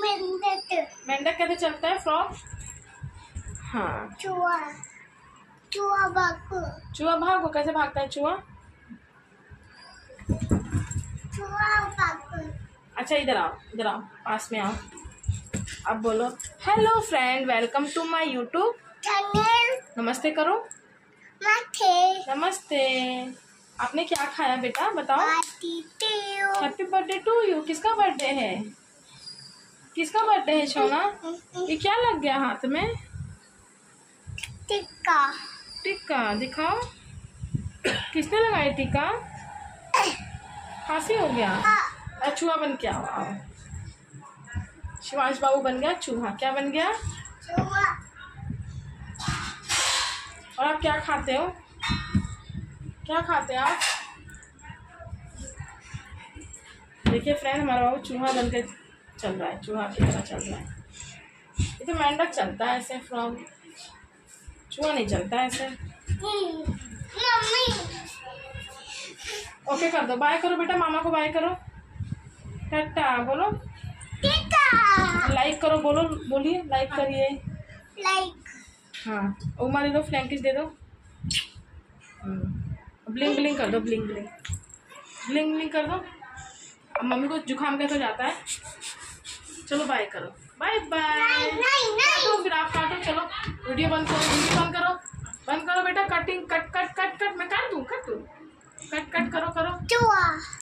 मेंढक कैसे चलता है? फ्रॉग। हाँ। चूहा भागो। चूहा भागो, कैसे भागता है चूहा? अच्छा इधर आओ, पास में आओ। अब बोलो hello friend, welcome to my YouTube channel. नमस्ते करो। नमस्ते। आपने क्या खाया बेटा बताओ? Happy birthday to you. किसका बर्थडे है? किसका बर्थडे है सोना? ये क्या लग गया हाथ में? टिक्का दिखाओ। किसने लगाया टिक्का? खांसी हो गया। चूहा बन के आओ। शिवांश बाबू बन गया चूहा। क्या बन गया? और आप क्या खाते हो? क्या खाते हैं आप? देखिए फ्रेंड, हमारा बाबू चूहा बन के चल रहा है, चूहा की तरह चल रहा है। ये तो मेंढक चलता है ऐसे, फ्रॉग। चूहा नहीं चलता है ऐसे। ओके कर दो, बाय करो बेटा, मामा को बाय करो, टाटा बोलो, लाइक करो, बोलिए लाइक करिए। हाँ उमा दे दो, फ्लैंकिस दे दो, ब्लिंग ब्लिंग कर दो, ब्लिंग ब्लिंग कर दो। अब मम्मी को जुकाम कैसे जाता है? चलो बाय करो, बाय बाय। काटो फिर, आप काटो, चलो वीडियो बंद करो, बंद करो बेटा। कटिंग कट मैं काट दूँ, कट करो।